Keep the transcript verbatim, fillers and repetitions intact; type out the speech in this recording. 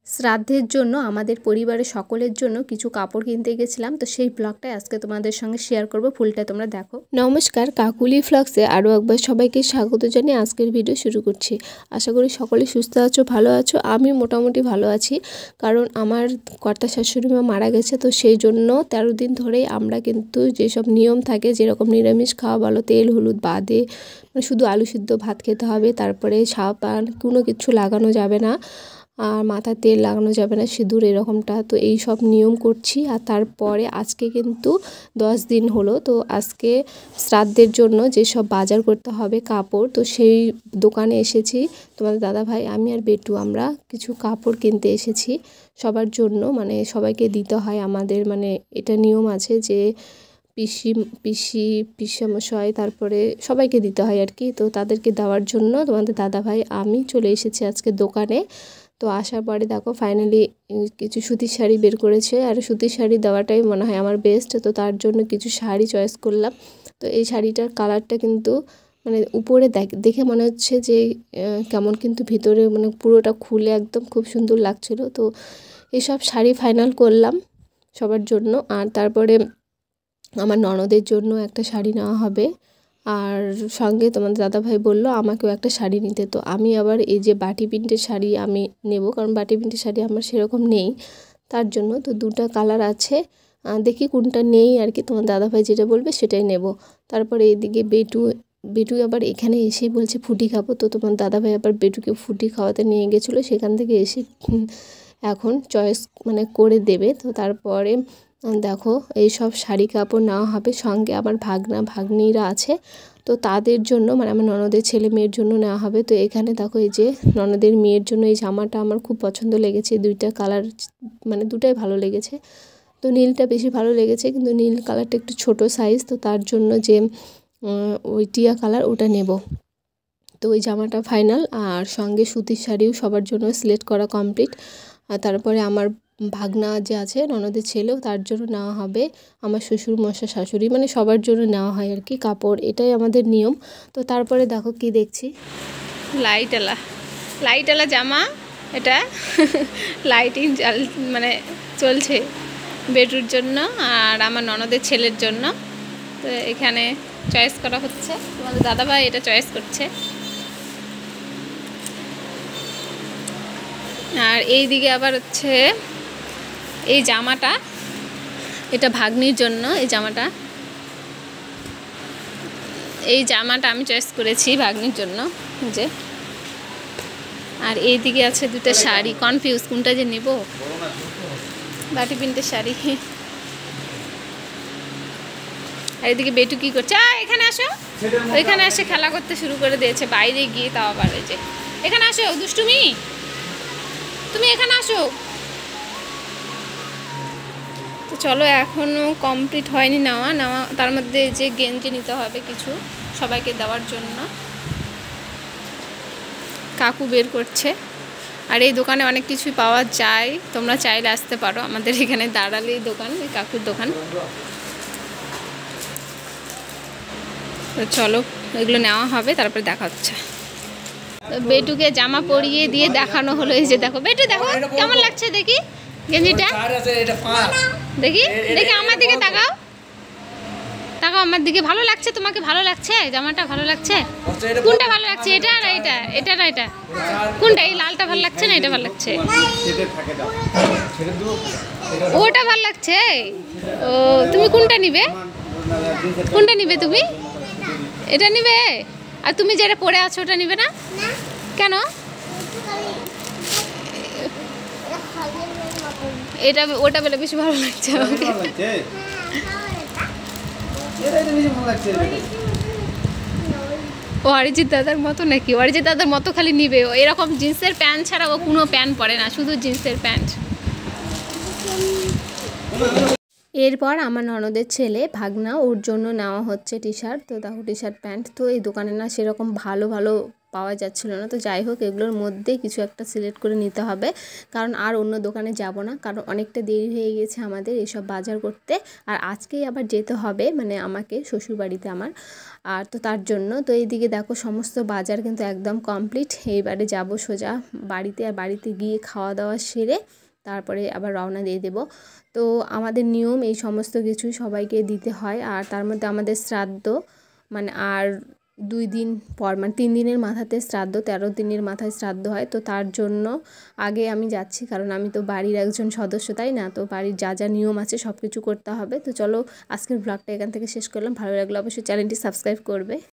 শ্রাদ্ধের জন্য আমাদের পরিবারের সকলের জন্য কিছু কাপড় কিনতে গেছিলাম, তো সেই ব্লগটাই আজকে তোমাদের সঙ্গে শেয়ার করব। ফুলটা তোমরা দেখো। নমস্কার, কাকুলি ফ্লগসে আরও একবার সবাইকে স্বাগত জানিয়ে আজকের ভিডিও শুরু করছি। আশা করি সকলে সুস্থ আছো, ভালো আছো। আমি মোটামুটি ভালো আছি, কারণ আমার কর্তা শাশুড়ি মা মারা গেছে, তো সেই জন্য তেরো দিন ধরেই আমরা কিন্তু যেসব নিয়ম থাকে, যেরকম নিরামিষ খাওয়া বলো, তেল হলুদ বাদে মানে শুধু আলু সিদ্ধ ভাত খেতে হবে, তারপরে সাবান কোনো কিছু লাগানো যাবে না, আর মাথায় তেল লাগানো যাবে না, সিঁদুর এরকমটা, তো এই সব নিয়ম করছি। আর তারপরে আজকে কিন্তু দশ দিন হলো, তো আজকে শ্রাদ্ধের জন্য যেসব বাজার করতে হবে কাপড়, তো সেই দোকানে এসেছি। তোমাদের দাদা ভাই, আমি আর বেটু আমরা কিছু কাপড় কিনতে এসেছি সবার জন্য, মানে সবাইকে দিতে হয় আমাদের, মানে এটা নিয়ম আছে যে পিসি পিসি পিসামশাই তারপরে সবাইকে দিতে হয় আর কি। তো তাদেরকে দেওয়ার জন্য তোমাদের দাদা ভাই আমি চলে এসেছি আজকে দোকানে। তো আসার পরে দেখো ফাইনালি কিছু সুতির শাড়ি বের করেছে, আর সুতির শাড়ি দেওয়াটাই মনে হয় আমার বেস্ট, তো তার জন্য কিছু শাড়ি চয়েস করলাম। তো এই শাড়িটার কালারটা কিন্তু মানে উপরে দেখে মনে হচ্ছে যে কেমন, কিন্তু ভিতরে মানে পুরোটা খুলে একদম খুব সুন্দর লাগছিল। তো এসব শাড়ি ফাইনাল করলাম সবার জন্য। আর তারপরে আমার ননদের জন্য একটা শাড়ি নেওয়া হবে, আর সঙ্গে তোমাদের দাদাভাই বললো আমাকেও একটা শাড়ি নিতে। তো আমি আবার এই যে বাটি প্রিন্টের শাড়ি আমি নেব, কারণ বাটি প্রিন্টের শাড়ি আমার সেরকম নেই, তার জন্য। তো দুটো কালার আছে, দেখি কোনটা নেই আর কি, তোমার দাদাভাই যেটা বলবে সেটাই নেব। তারপরে এইদিকে বেটু বেটু আবার এখানে এসেই বলছে ফুটি খাবো, তো তোমার দাদাভাই আবার বেটুকে ফুটি খাওয়াতে নিয়ে গেছিলো, সেখান থেকে এসে এখন চয়েস মানে করে দেবে। তো তারপরে দেখো এই সব শাড়ি কাপড় নেওয়া হবে, সঙ্গে আমার ভাগনা ভাগ্নিরা আছে, তো তাদের জন্য মানে আমার ননদের ছেলে মেয়ের জন্য নেওয়া হবে। তো এখানে দেখো এই যে ননদের মেয়ের জন্য এই জামাটা আমার খুব পছন্দ লেগেছে, দুইটা কালার মানে দুটাই ভালো লেগেছে। তো নীলটা বেশি ভালো লেগেছে, কিন্তু নীল কালারটা একটু ছোট সাইজ, তো তার জন্য যে ওই টিয়া কালার ওটা নেব। তো ওই জামাটা ফাইনাল, আর সঙ্গে সুতির শাড়িও সবার জন্য সিলেক্ট করা কমপ্লিট। আর তারপরে আমার ভাগনা যে আছে ননদের ছেলেও, তার জন্য নেওয়া হবে। আমার শ্বশুর মশা শাশুড়ি মানে সবার জন্য নেওয়া হয় আর কি কাপড়, এটাই আমাদের নিয়ম। তো তারপরে দেখো কি দেখছি, লাইটওয়ালা লাইটওয়ালা জামা, এটা লাইটিং মানে চলছে বেটুর জন্য আর আমার ননদের ছেলের জন্য। তো এখানে চয়েস করা হচ্ছে, তোমাদের দাদাভাই এটা চয়েস করছে। আর এই দিকে আবার হচ্ছে এই জামাটা, এটা ভাগ্নির জন্য। এই জামাটা এই জামাটা আমি চয়েস করেছি ভাগ্নির জন্য যে। আর এই দিকে আছে দুটো শাড়ি, কনফিউজ কোনটা যে নেব, বাটি প্রিন্টের শাড়ি। আর এদিকে বেটু কি করছে, এখানে আসো, এখানে এসে খেলা করতে শুরু করে দিয়েছে বাইরে গিয়ে, তাও আবার এই যে এখানে আসো দুষ্টুমি, তুমি এখানে আসো। তো চলো, এখনও কমপ্লিট হয়নি নেওয়া নেওয়া তার মধ্যে যে গেঞ্জি নিতে হবে কিছু সবাইকে দেওয়ার জন্য, কাকু বের করছে। আর এই দোকানে অনেক কিছুই পাওয়া যায়, তোমরা চাইলে আসতে পারো, আমাদের এখানে দাঁড়ালেই দোকান, এই কাকুর দোকান। তো চলো এগুলো নেওয়া হবে, তারপরে দেখা হচ্ছে। বেটুকে জামা পরিয়ে দিয়ে দেখানো হলো, এই যে দেখো বেটু দেখো কেমন লাগছে দেখি গেঞ্জিটা, দেখি দেখি আমার দিকে তাকাও, তাকাও আমার দিকে। ভালো লাগছে তোমাকে, ভালো লাগছে জামাটা, ভালো লাগছে? কোনটা ভালো লাগছে, এটা না এটা, এটা না এটা, কোনটা? এই লালটা ভালো লাগছে না এটা ভালো লাগছে? ওটা ভালো লাগছে। ও তুমি কোনটা নিবে, কোনটা নিবে তুমি? এটা নিবে? আর তুমি যেটা পরে আছো ওটা নিবে না কেন? এটা ওটা বলে বেশি ভালো লাগছে আমাকে। ও অরিজিৎ দাদার মতো নাকি? অরিজিৎ দাদার মতো খালি নিবে, এরকম জিন্সের প্যান্ট ছাড়া ও কোনো প্যান্ট পরে না, শুধু জিন্সের প্যান্ট। এরপর আমার ননদের ছেলে ভাগনা, ওর জন্য নেওয়া হচ্ছে টি শার্ট। তো দেখো টি শার্ট প্যান্ট, তো এই দোকানে না সেরকম ভালো ভালো পাওয়া যাচ্ছিল না। তো যাই হোক, এগুলোর মধ্যে কিছু একটা সিলেক্ট করে নিতে হবে, কারণ আর অন্য দোকানে যাব না, কারণ অনেকটা দেরি হয়ে গেছে আমাদের এইসব বাজার করতে। আর আজকেই আবার যেতে হবে মানে আমাকে শ্বশুরবাড়িতে আমার, আর তো তার জন্য তো এইদিকে দেখো সমস্ত বাজার কিন্তু একদম কমপ্লিট। এইবারে যাব সোজা বাড়িতে, আর বাড়িতে গিয়ে খাওয়া দাওয়া সেরে তারপরে আবার রওনা দিয়ে দেব। তো আমাদের নিয়ম এই সমস্ত কিছু সবাইকে দিতে হয়। আর তার মধ্যে আমাদের শ্রাদ্ধ মানে আর দুই দিন পর, মানে তিন দিনের মাথাতে শ্রাদ্ধ, তেরো দিনের মাথায় শ্রাদ্ধ হয়। তো তার জন্য আগে আমি যাচ্ছি, কারণ আমি তো বাড়ির একজন সদস্য, তাই না? তো বাড়ির যা যা নিয়ম আছে সব কিছু করতে হবে। তো চলো আজকের ব্লগটা এখান থেকে শেষ করলাম। ভালো লাগলে অবশ্যই চ্যানেলটি সাবস্ক্রাইব করবে।